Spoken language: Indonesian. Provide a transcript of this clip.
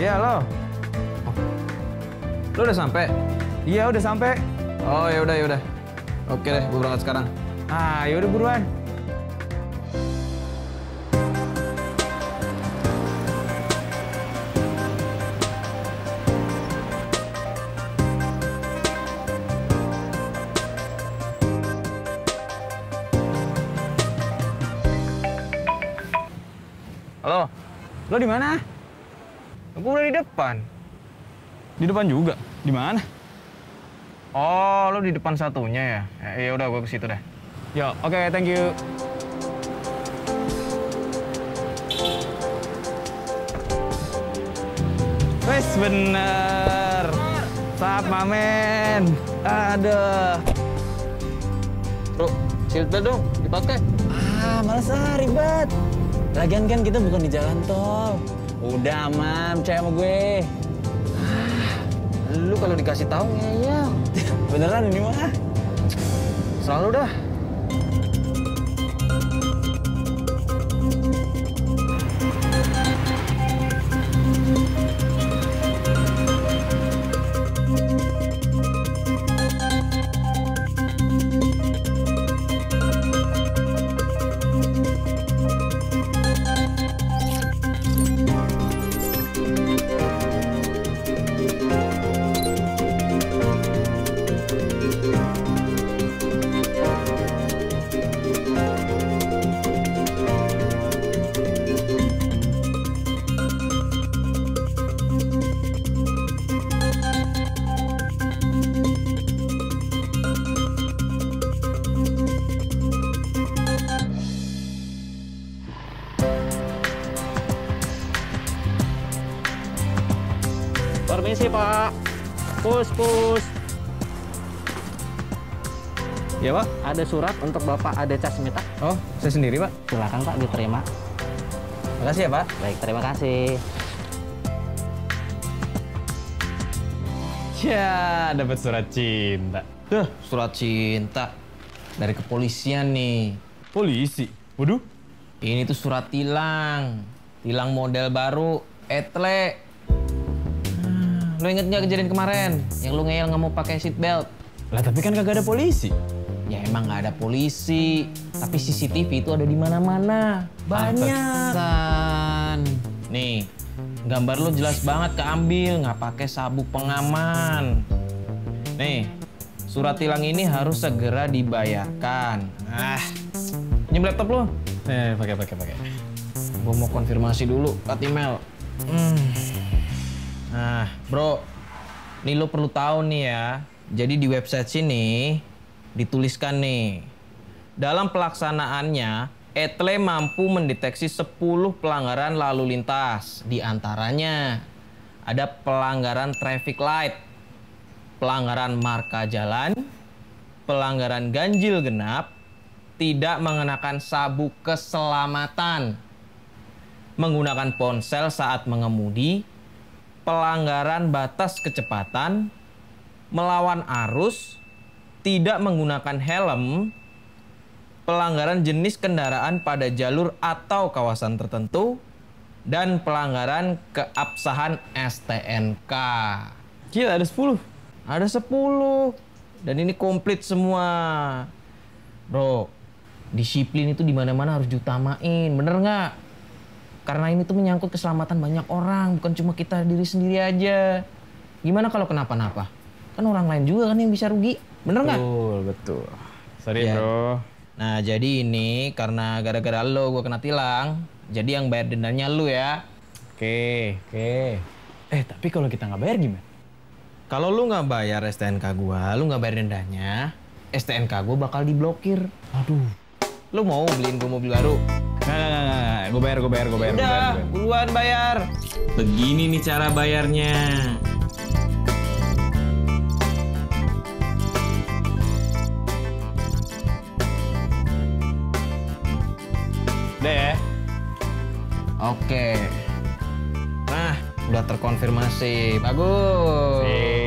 Iya, lo. Oh. Lo udah sampai? Iya, udah sampai. Oh, ya udah, ya udah. Oke deh, gue berangkat sekarang. Ah, ya udah buruan. Halo, lo di mana? Aku udah di depan. Di depan juga? Di mana? Oh, lo di depan satunya ya? Ya udah, gue ke situ deh. Yo, oke, thank you. Wes bener. Sap, mamen. Aduh. Bro, seatbelt dong, dipakai. Ah, males ribet. Lagian kan kita bukan di jalan tol. Udah aman, percaya sama gue. Lu kalau dikasih tahu ngeyel. Beneran ini mah. Selalu dah. Permisi, Pak. Pus. Ya, Pak? Ada surat untuk Bapak Ade Casmita. Oh, saya sendiri, Pak. Silakan, Pak, diterima. Makasih ya, Pak. Baik, terima kasih. Ya, dapat surat cinta. Duh, surat cinta dari kepolisian nih. Polisi? Waduh. Ini tuh surat tilang model baru, etle. Lo inget nggak kejadian kemarin yang lo ngeyel nggak mau pakai seat belt? Lah, tapi kan kagak ada polisi. Ya emang nggak ada polisi, tapi CCTV itu ada di mana-mana. Banyak. Pantesan. Nih, gambar lo jelas banget keambil, nggak pakai sabuk pengaman. Nih, surat tilang ini harus segera dibayarkan. Pinjam laptop lo. Pakai. Gue mau konfirmasi dulu lewat email. Nah, bro, nih lo perlu tahu nih ya. Jadi di website sini dituliskan nih, dalam pelaksanaannya, Etle mampu mendeteksi 10 pelanggaran lalu lintas. Di antaranya ada pelanggaran traffic light, pelanggaran marka jalan, pelanggaran ganjil genap, tidak mengenakan sabuk keselamatan, menggunakan ponsel saat mengemudi, pelanggaran batas kecepatan, melawan arus, tidak menggunakan helm, pelanggaran jenis kendaraan pada jalur atau kawasan tertentu, dan pelanggaran keabsahan STNK. Gila, ada 10. Ada 10. Dan ini komplit semua. Bro, disiplin itu di mana-mana harus diutamain, bener nggak? Karena ini tuh menyangkut keselamatan banyak orang, bukan cuma kita diri sendiri aja. Gimana kalau kenapa-napa? Kan orang lain juga kan yang bisa rugi, bener nggak? Betul. Sorry, Ya. bro. Nah, jadi ini karena gara-gara lo gue kena tilang, jadi yang bayar dendanya lo ya. Oke. Tapi kalau kita nggak bayar gimana? Kalau lu nggak bayar STNK gua, lu nggak bayar dendanya, STNK gua bakal diblokir. Aduh. Lu mau beliin gua mobil baru? Nggak. Gue bayar. Udah, buruan bayar. Begini nih cara bayarnya. Deh. Oke. Nah, udah terkonfirmasi. Bagus.